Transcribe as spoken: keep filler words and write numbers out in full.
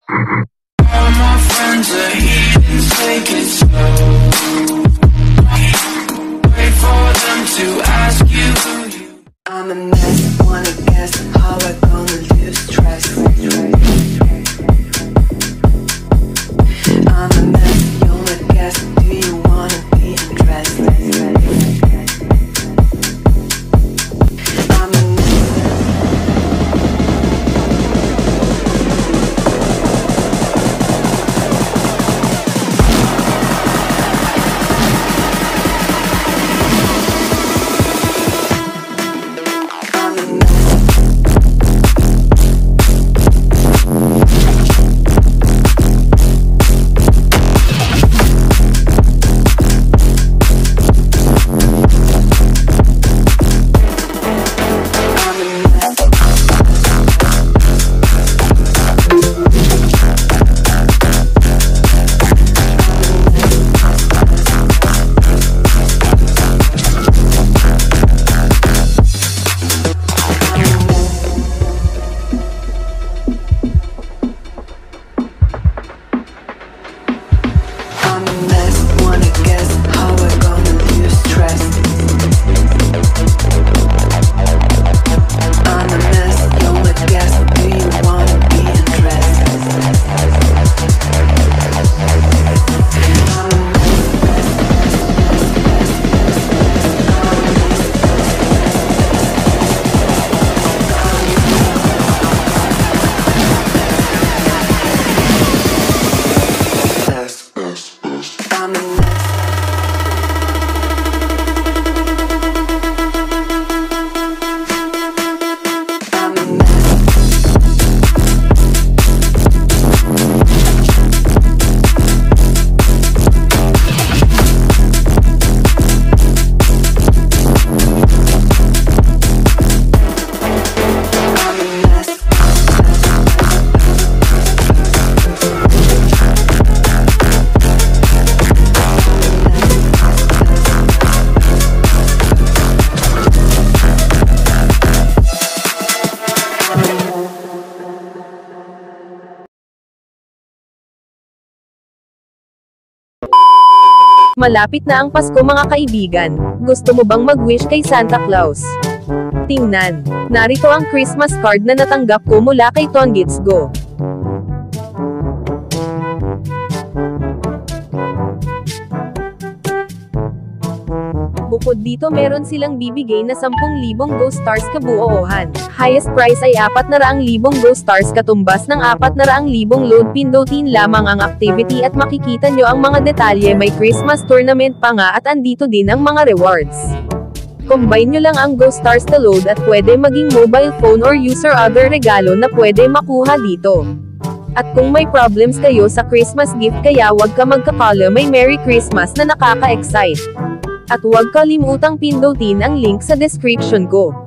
All my friends are heathens, take it slow. Wait for them to ask you. I'm a mess, wanna guess how I gonna lose stress. I'm a mess, you wanna guess, do you wanna be undressed? I'm a Malapit na ang Pasko mga kaibigan. Gusto mo bang mag-wish kay Santa Claus? Tingnan. Narito ang Christmas card na natanggap ko mula kay Tongits Go. Bukod dito meron silang bibigay na sampung libong Go Stars kabuohan. Highest price ay apat na raang libong Go Stars katumbas ng apat na raang libong load. Pindutin lamang ang activity at makikita nyo ang mga detalye. May Christmas tournament pa nga at andito din ang mga rewards. Combine nyo lang ang Go Stars to load at pwede maging mobile phone or user other regalo na pwede makuha dito. At kung may problems kayo sa Christmas gift kaya wag ka magkakala, may Merry Christmas na nakaka-excite. At huwag kalimutang pindutin ang link sa description ko.